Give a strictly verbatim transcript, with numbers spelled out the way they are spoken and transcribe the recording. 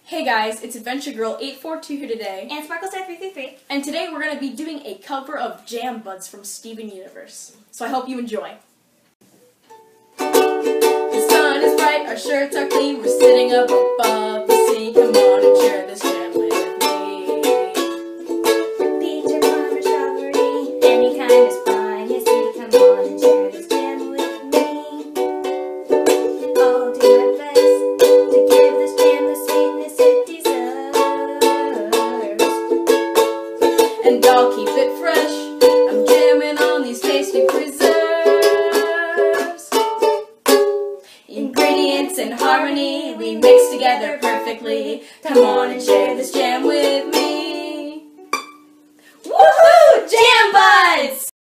Hey guys, it's Adventure Girl eight four two here today. And Sparklestar three three three. And today we're going to be doing a cover of Jam Buds from Steven Universe. So I hope you enjoy. The sun is bright, our shirts are clean, we're sitting up above the sea. Come on and share this jam with me. Peach or plum or strawberry, any kind is fine, you see. Come on and share this jam with me. I'll do my best to give this jam the sweetness it deserves. And I'll keep it fresh, I'm jamming on these tasty preserves. Ingredients in harmony, we mix together perfectly. Come on and share this jam with me. Woohoo! Jam Buds!